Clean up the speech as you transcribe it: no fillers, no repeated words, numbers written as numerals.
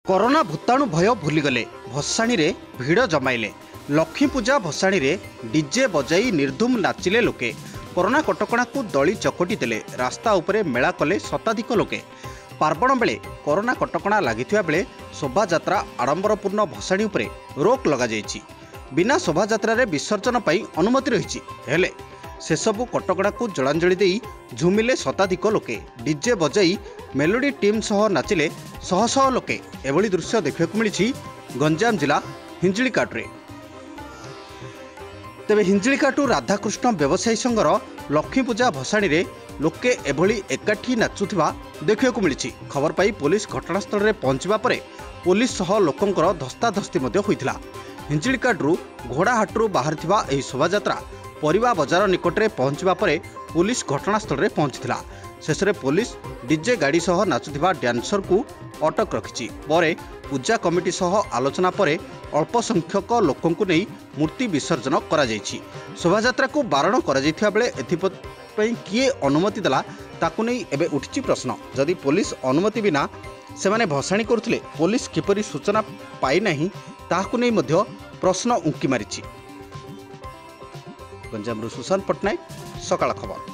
Corona भूताणु भय भूलीगले भसाणी रे भिड़ जमाइले। लक्ष्मी पूजा भसाणी रे डीजे बजाई निर्धूम नाचिले लोके। कोरोना कटकणा को दली चकटी देले। रास्ता उपरे मेला कले शताधिक लोके। पार्वण बेले कोरोना कटकणा लागिथिबा बेले शोभायात्रा आडंबरपूर्ण भसाणी उपरे रोक लगा जायछि। बिना शोभायात्रा रे विसर्जन पई अनुमति रहिछि। हेले से सबु कटकणा को जलांजलि देई झुमिले शताधिक लोके। डीजे बजाई मेलोडी टीम सह नाचिले शह शह लोके। एभली दृश्य देखा मिली गंजाम जिला हिंजिलीकाटुरे। तेबे हिंजिलीकाटु राधाकृष्ण व्यवसायी संघर लक्ष्मी पूजा भसाणी रे लोके एभली एकाठी नाचुथिबा देखा मिली। खबर पाई पुलिस घटनास्थल रे पहुंचबा परे पुलिस सह लोकंकर धस्ताधस्ती मध्य होइथिला। हिंजिलीकाटुरु घोड़ाहाटरू बाहरिथिबा एही शोभायात्रा परिवा बजार निकटरे पहुंचबा परे पुलिस घटनास्थल रे पहुंचथिला। शेष में पुलिस डीजे गाड़ी सह नाचुथिबा डांसर को अटक रखिछि। परे पूजा कमिटी सह आलोचना परे अल्प संख्यक लोकों को नहीं मूर्ति विसर्जन करा जायछि। शोभायात्रा को बारण करा जायथिबा बेले एथिपई किए अनुमति देला ताकू नहीं एबे उठिछि प्रश्न। जदि पुलिस अनुमति बिना से माने भसाणी करुथिले पुलिस किपरि सूचना पाई नाही ताकू नहीं मध्य प्रश्न उंकी मारिछि। गंजामरू सुशांत पट्टनायक, सकाळ खबर।